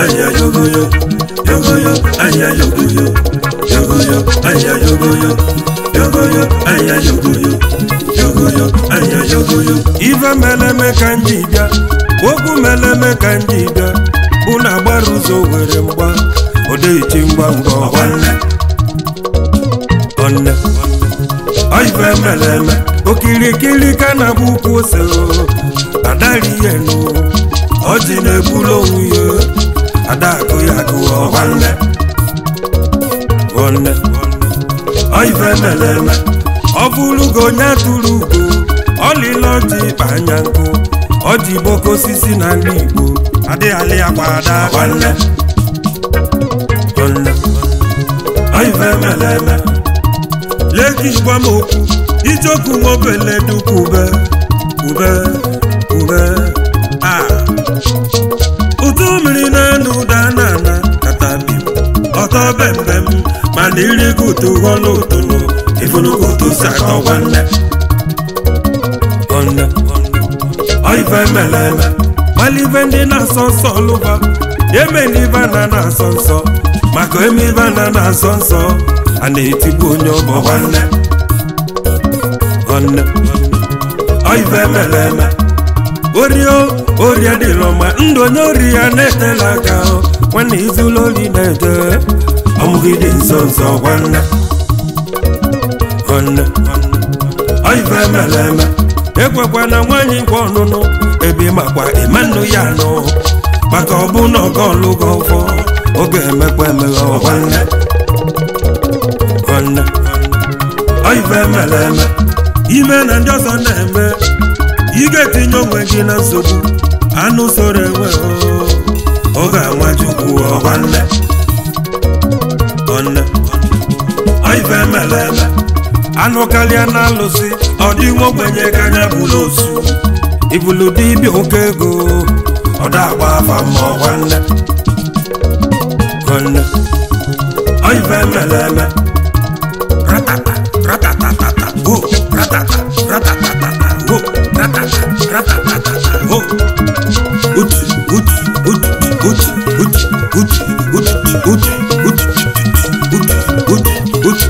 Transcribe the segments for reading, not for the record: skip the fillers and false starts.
aya yogoyo yogoyo aya yogoyo yogoyo aya yogoyo yogoyo aya yogoyo yogoyo aya yogoyo ife meleme ka njibia okwu meleme ka njibia una gbaruzo were mgba odechi ngwa ngwa nwanne onne ife meleme okirikiri ka na buku ose adari yenu oji na-ebulo onwe adakụ ya gụọ nwanne nwanne ife meleme ọ bụrụgo onye atụrụ ugo ọlịla ọjị anya nkụ ọjị boko osisi na ndị Igbo adịghị agbada nwanne nwanne ife meleme leki gwa m okwu ijoku nwobele dukwu ube ụtụ mmiri na-enu ụda na-ana katabi ọtọ bembem mana irigo ụtụ ghọlụ ụtụnụ ifunugo ụtụ si atọ nwanne nwanne ife meleme malive ndị na-asọ nsọ lụba emelive na-asọ nsọ maka emelive na-asọ nsọ a na-etigbu onye ọgbọ nwanne nwanne ife meleme orie dịlọ ma ndụ onye ori ya na-etela aka nwanne izụlọ ori na-eje ọmụgide nso nso nwanne nwanne ife meleme ekwekwa na nwaanyị nkwa ọnụnụ ebe makwa ịmanụ ya nọ maka ọbụna ọga ọlụgo ụfọ oge emekwa emeghe nwanne nwanne ife meleme ime na ndị ọzọ na-eme ị ga-etinye onwe gị na nsogbu anụ soro enwe ọ ga-anwa Chukwu nwanne nwanne ife meleme anụ karịa na alụsị ọ dị nwa ogbenye ka anya bụrụ osu ibulu dibịa oke ego ọ da-agba afa ma nwanne nwanne ife meleme ratata ratatatata go ratata ratatatata go ratata ratatatata go uti uti uti uti uti uti uti uti uti uti uti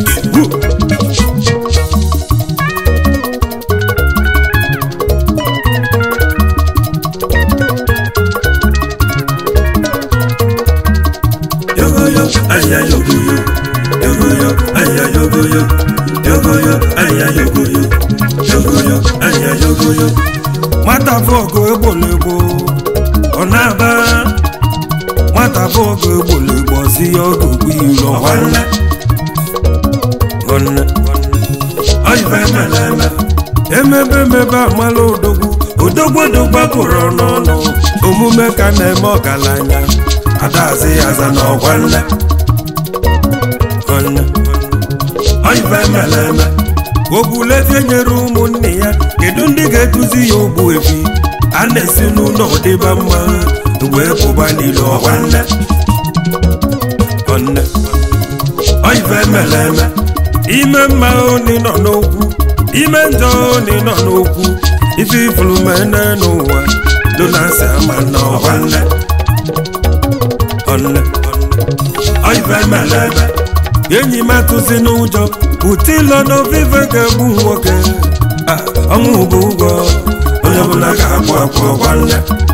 aya yogoyo yogoyo aya yogoyo yogoyo aya yogoyo yogoyo aya yogoyo nwata vogo egbolego ọ na-aba nwata vogo egbolego si ya ọgụgụ iro nwanne nwanne ife meleme emebe amala odogwu gbapụrụ n'ọnụ omume ka na-eme ọgaranya adazi aza n'ọgwanne nwanne ife meleme ogbulezie nyere ụmụnne ya kedu ndị ga-eduzi ya ogbu efi a na-esi n'ụlọ dịba mma wee pụba n'ile ọgwanne nwanne ife meleme ime mma oni nọ n'okwu ime njọ oni nọ n'okwu ife ifuru mene n'ụwa donasi ama n'ọgwanne nwanne ife meleme enyi m atụzi n'ụjọ utilo n'ovive ga-egbu nwoke ọnwụ bụ ụgwọ onye ọbụla ga-akwụ akwụ nwanne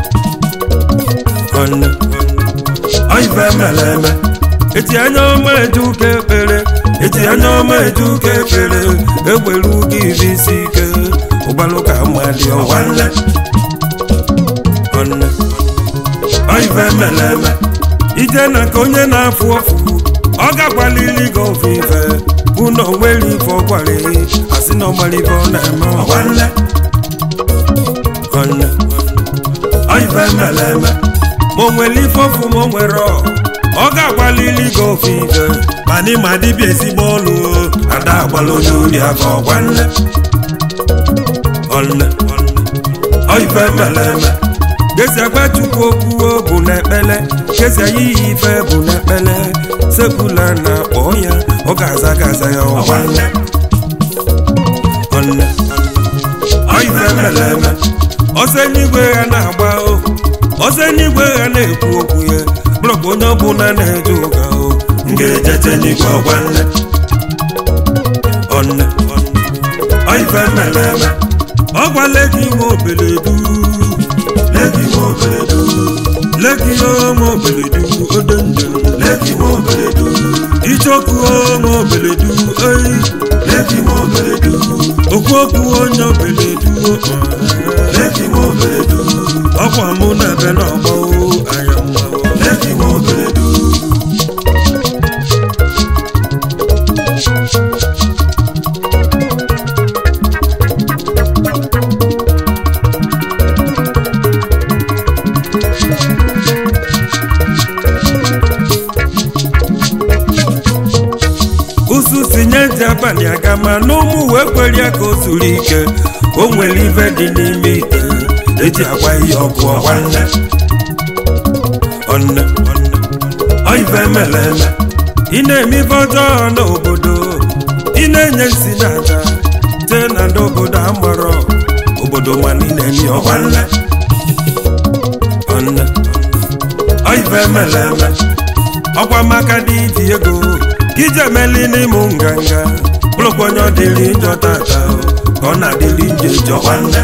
nwanne ife meleme eti anya ọma eje ụka ekpere eti anya ọma eje ụka ekpere egbere ugo iri isi ike ụgbalụ ka mmadụ nwanne nwanne ife meleme ije na ka onye na-afụ ọfụ ọ ga-agbalili gị ofufe bụ na onwere ife ọgwara asị na ọgbara ife ọ na-eme nwanne nwanne ife meleme ma o nwere ife ọfụ ma o nwere ọ ga-agbalili gị ofufe mana ịma dịbịa ezigbo ọlụ ada agbala onye ori aka nwanne nwanne ife meleme gesi agba Chukwu okwu bụ n'ekpele gesi ayiyi ife bụ n'ekpele sekula na-akpọ ya ọ ga-aza ya nwanne nwanne ife meleme ọsọ eluigwe ya na-agba ọzọ n'igwe ha na-ekwu okwu ya blọkụ onye ọbụla na-eje ụka o ga-ejete n'igwe ọgwanne ọnne ọife meleme ọgwa legi nwe obeledu legi nwe obeledu legi nwe obeledu odonjo legi nwe obeledu ichoku nwe obeledu ei legi nwe obeledu okwu onye obeledu legi nwe obeledu ọkwa mụ na ebe n'ọgbọ anya mma legi nwe obeledu abalị aga ma n'ụmụ wee kwere ya ka o zuru ike o nwere ife dị n'ime ite eji agwa ihe ọkụ ọgwanne ọnne ọife mere eme ị na-eme ife ọjọọ n'obodo ị na-enye nsi n'aja jee na ndị obodo amarọ obodo mana ị na-enye ọgwanne ọnne ọife mere eme ọkwa maka dị iji ego ije meli n'ịmụ nganga bụrụkwa onye ọ dịrị njọ tata ka ọ na-adịrị nje jọ nwanne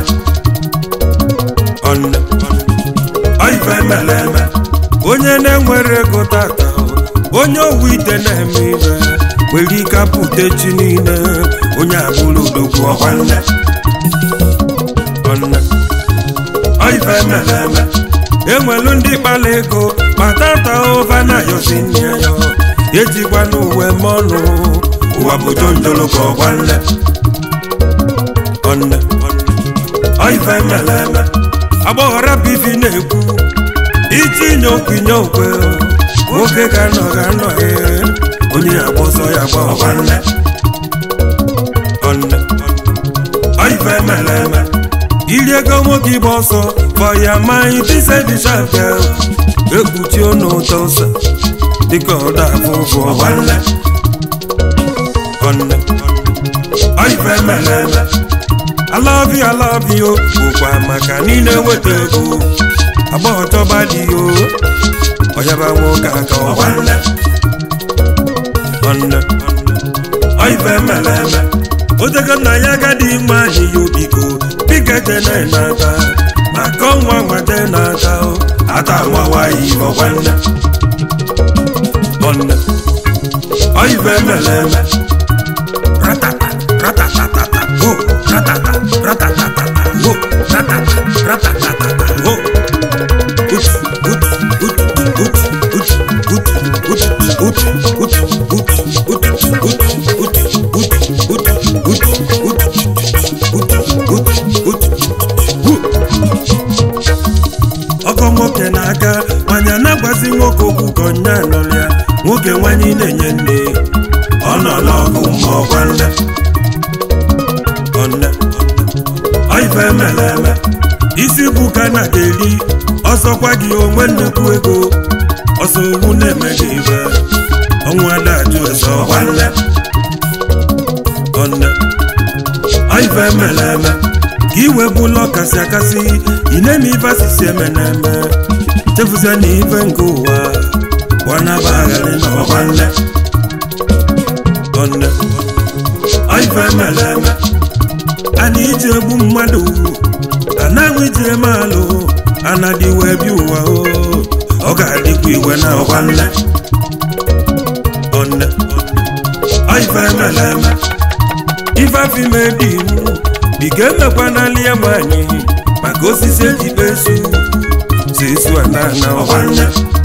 ọnne ọife mere eme onye na-enwere ego tata onye owu ite na-eme ibe nwere ike apụta chi niile onye abụrụ odogwu ọgwanne ọnne ọife mere eme enwelu ndị kpala ego ma tata ova na yosi nne ya ejikwa n'uwe mọnụ ụwa bụ jonjolo ka ọgwanne ọnne ọife mere eme agbọghọra bivi na-ekwu itinye okwenye okwe nwoke ga-anọ onye agbọsọ ya gba ọgwanne ọnne ọife mere eme iri ego nwoke ịgba ọsọ fọya maghị tise dịchafe ekpuchi ọnụ ụtọ ụsa dịka ọda afụfụ ọgwanne ọnne ọife mere eme I love you bụkwa maka niile weta ego agbọghọ chọba dị yo ọyaba nwoke aka ọgwanne ọnne ọife mere eme otego nna ya agadi nwa anyị ya obiko bikete na-enata maka ọnwa nwata na-ata ata nwawayi ọgwanne ọnne ọife mere eme ratata ratatatata ho ratata ratatatata ho ratata ratatatata ho ọkọ nwoke na-aga nwanya na-agbazi nwoke okwu ka ọnya nọrọ ya nwoke nwanyị na-enye nne ọ nọ n'ọgụ ma ọgwanne ọnne ọife mere eme isi bụ ka na ga-eri ọsọkwa gị onwe nnukwu ego ọsọ owu na-eme gị ibe ọnwa adajụ eze ọgwanne ọnne ọife mere eme ka iwebụla ọkasị akasị ị na-eme ife asịsị eme na-eme chefuzie na ife nke ụwa gwanaba agharị na ọgwanne ọnne ọife mere eme a na-iji egbu mmadụ a na-anwụ iji eme alụ a na-adịwe bi ụwa ọ ga-adịkwa iwe na ọgwanne ọnne ọife mere eme ife afime dị iwu bika emekwa n'alị ya nwanyị maka osisi ejikpe esu si esu ana ọgwanne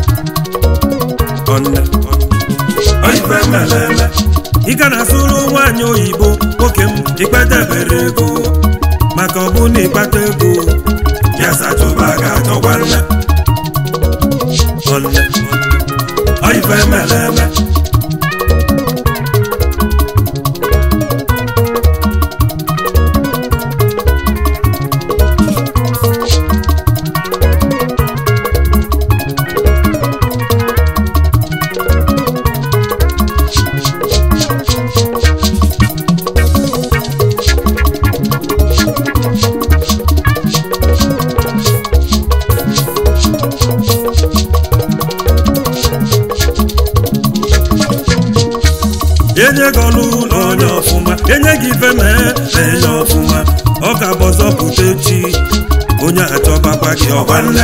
ọnne ọife mere eme ị ga na-asụrụ nwaanyị oyibo nwoke m ikpetebere ego maka ọ bụ na ịkpata ego ya sachụba ga-achọgwanne ọnne ọife mere eme enye gị ọlụ ụlọ onye ọfụma enye gị ife mee enye ọfụma ọ ka bọzọ pụta echi onye achọbakwa gị ọgwanne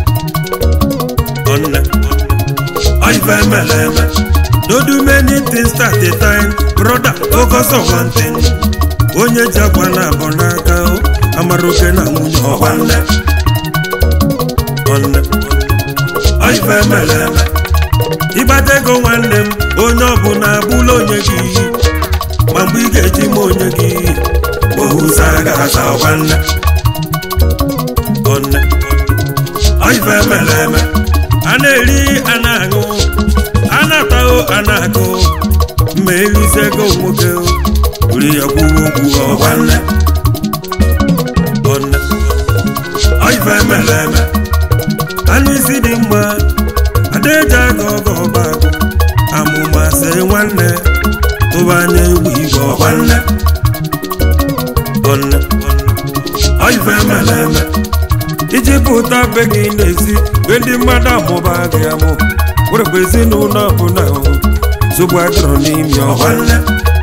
onne oife meleme no do many things at a time brother focus on one thing onye ji akwa na abọ n'aka amara oke na nwunye ọgwanne onne oife meleme ịgbata ego nwanne m onye ọbụla abụla onye gị ma mgbe ị ga-eji m onye gị ohuza ga-aza ọgwanne onne oife meleme a na-eri a na-aṅụ a na-atahụ a na-agụ mma erizego nwoke uri ya kwuo okwu ọgwanne onne oife meleme anụ isi dị mma adaeji aga ọgọ ọba amụma se nwanne tụba anya egwu igwe ọgwanne onne oife meleme iji pụta be gị n'ezi be ndị mmadụ amụba gị amụ werekwa ezinụlọ ọbụla zogbu agụrụ n'ime ọgwanne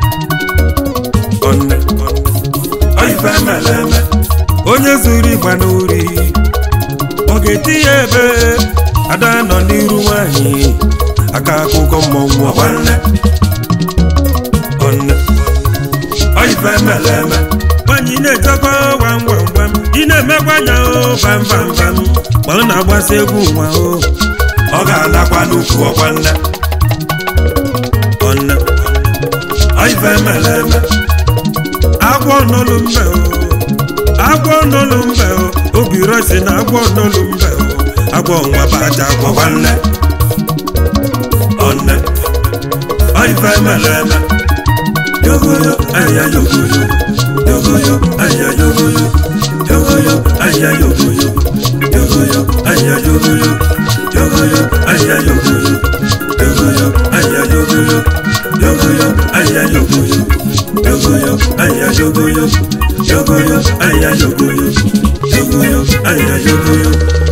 onne oife meleme onye zuru ịgba n'ori ọ ga-eti ya ebe ada nọ n'iru nwanyị aka akụkọ mmọnwụ ọgwanne onne oife meleme nwanyị na-echekwa gwam gwam gwam ị na-emekwa anya bam bam bam ma ọ na-agbasa egwu nwa ọ ga-adakwa n'ukwu ọgwanne onne oife meleme agwọ n'olu mbe agwọ n'olu mbe obi rosi na agwọ n'olu mbe agwọ nwa baja agwọ nwanne onne oife meleme yogoyo aya yogoyo yogoyo aya yogoyo yogoyo aya yogoyo yogoyo aya yogoyo yogoyo aya yogoyo yogoyo aya yogoyo yogoyo aya yogoyo yogoyo aya yogoyo yogoyo aya yogoyo yogoyo aya yogoyo